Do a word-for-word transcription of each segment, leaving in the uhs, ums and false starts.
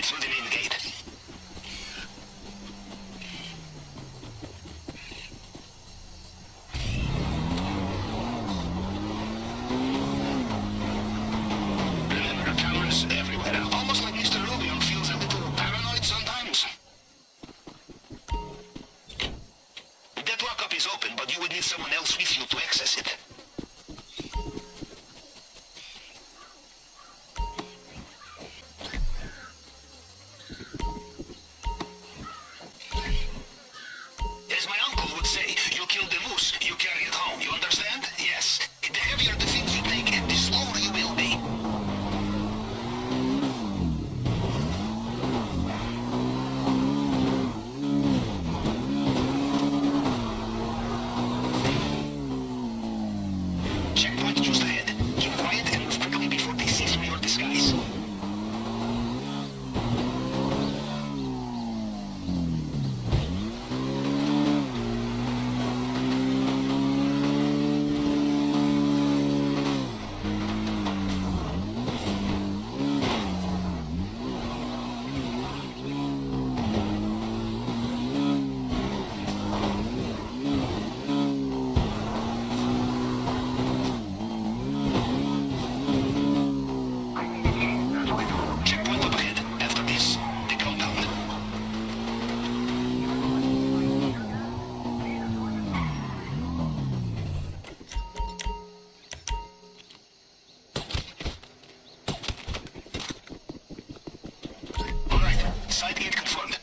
straight through the main gate. Remember, cameras everywhere. Almost like Mister Rubio feels a little paranoid sometimes. That lockup is open, but you would need someone else with you to access it. As my uncle would say, you kill the moose, you carry it home. You understand? Yes. The heavier the things you take, the slower you will be. Checkpoint just ahead. Keep quiet and move quickly before they see through your disguise. Checkpoint up ahead. After this, the countdown. All right, side gate confirmed.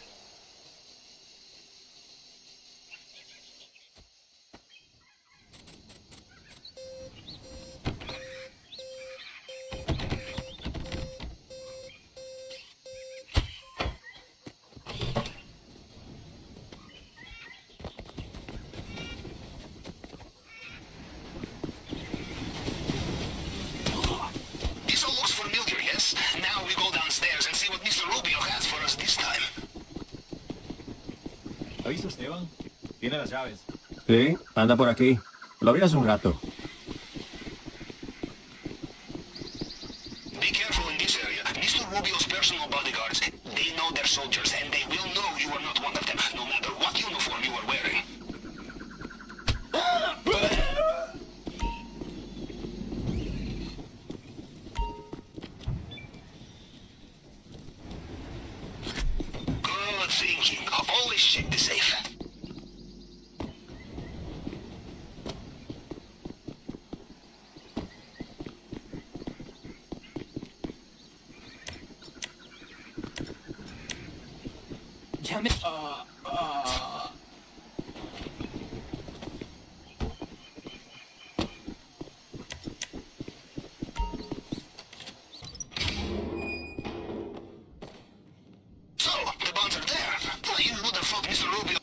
This all looks familiar, yes? Now we go downstairs and see what Mister Rubio has for us this time. ¿Lo hizo Esteban? Tiene las llaves. Sí, anda por aquí. Lo vi hace un rato. Be careful in this area. Mister Rubio's personal bodyguards, they know their soldiers, and they will know you are not one of them, no matter what uniform you are wearing. Good thinking. Always check the safe. Damn it. Uh, uh... So, the bonds are there. Well, you would have thought Mister Rubio...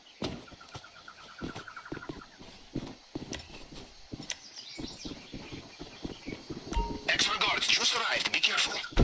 Extra guards just arrived. Be careful.